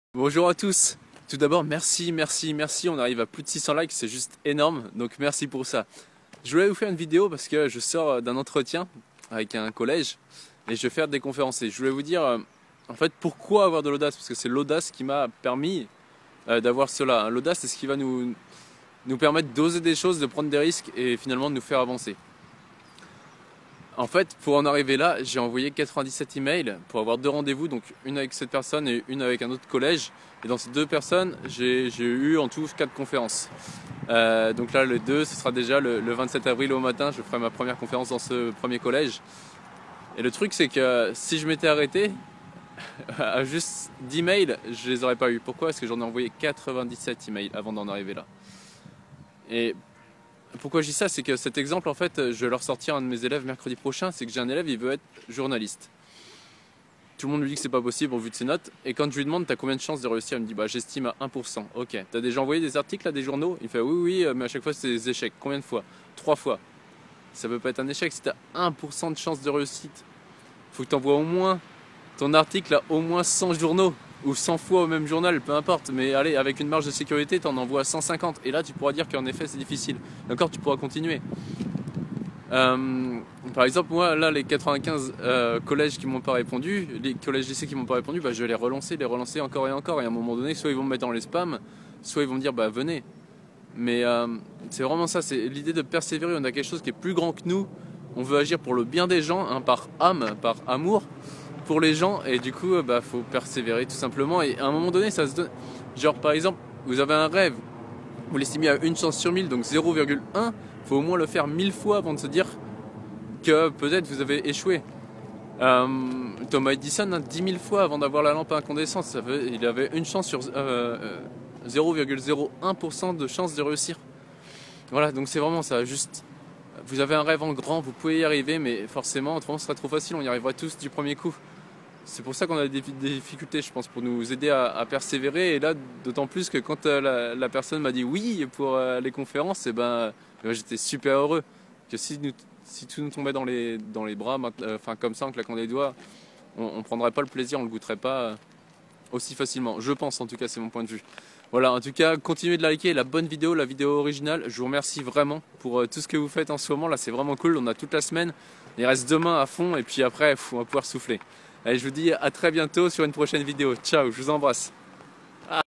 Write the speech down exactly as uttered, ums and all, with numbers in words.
Bonjour à tous. Tout d'abord, merci, merci, merci. On arrive à plus de six cents likes, c'est juste énorme. Donc merci pour ça. Je voulais vous faire une vidéo parce que je sors d'un entretien avec un collège et je vais faire des conférences. Et je voulais vous dire, euh, en fait, pourquoi avoir de l'audace? Parce que c'est l'audace qui m'a permis euh, d'avoir cela. L'audace, c'est ce qui va nous, nous permettre d'oser des choses, de prendre des risques et finalement de nous faire avancer. En fait, pour en arriver là, j'ai envoyé quatre-vingt-dix-sept emails pour avoir deux rendez-vous, donc une avec cette personne et une avec un autre collège. Et dans ces deux personnes, j'ai eu en tout quatre conférences. Euh, donc là, le deux, ce sera déjà le, le vingt-sept avril au matin, je ferai ma première conférence dans ce premier collège. Et le truc, c'est que si je m'étais arrêté à juste dix mails, je les aurais pas eu. Pourquoi? Parce que j'en ai envoyé quatre-vingt-dix-sept emails avant d'en arriver là. Et pourquoi je dis ça, c'est que cet exemple, en fait, je vais leur sortir un de mes élèves mercredi prochain. C'est que j'ai un élève, il veut être journaliste. Tout le monde lui dit que c'est pas possible au vu de ses notes. Et quand je lui demande, t'as combien de chances de réussir, il me dit, bah j'estime à un pour cent. Ok, t'as déjà envoyé des articles à des journaux? Il fait, oui, oui, mais à chaque fois c'est des échecs. Combien de fois? Trois fois. Ça peut pas être un échec si t'as un pour cent de chance de réussite. Faut que t'envoies au moins ton article à au moins cent journaux. Ou cent fois au même journal, peu importe, mais allez, avec une marge de sécurité, tu en envoies cent cinquante, et là tu pourras dire qu'en effet c'est difficile. D'accord, tu pourras continuer. Euh, par exemple, moi, là, les quatre-vingt-quinze euh, collèges qui m'ont pas répondu, les collèges lycées qui m'ont pas répondu, bah, je vais les relancer, les relancer encore et encore, et à un moment donné, soit ils vont me mettre dans les spams, soit ils vont me dire, bah venez. Mais euh, c'est vraiment ça, c'est l'idée de persévérer, on a quelque chose qui est plus grand que nous, on veut agir pour le bien des gens, hein, par âme, par amour, pour les gens, et du coup bah faut persévérer tout simplement. Et à un moment donné ça se donne, genre par exemple vous avez un rêve, vous l'estimez à une chance sur mille, donc zéro virgule un, faut au moins le faire mille fois avant de se dire que peut-être vous avez échoué. euh, Thomas Edison, hein, dix mille fois avant d'avoir la lampe à incandescence, ça veut, il avait une chance sur euh, euh, zéro virgule zéro un pour cent de chance de réussir. Voilà, donc c'est vraiment ça, juste vous avez un rêve en grand, vous pouvez y arriver, mais forcément autrement ce serait trop facile, on y arrivera tous du premier coup. C'est pour ça qu'on a des difficultés, je pense, pour nous aider à, à persévérer. Et là, d'autant plus que quand euh, la, la personne m'a dit oui pour euh, les conférences, et ben, ben j'étais super heureux. Que si, nous, si tout nous tombait dans les, dans les bras, euh, enfin comme ça, en claquant des doigts, on ne prendrait pas le plaisir, on ne le goûterait pas euh, aussi facilement. Je pense, en tout cas, c'est mon point de vue. Voilà, en tout cas, continuez de liker la bonne vidéo, la vidéo originale. Je vous remercie vraiment pour euh, tout ce que vous faites en ce moment. Là, c'est vraiment cool. On a toute la semaine. Il reste demain à fond, et puis après, on va pouvoir souffler. Allez, je vous dis à très bientôt sur une prochaine vidéo. Ciao, je vous embrasse.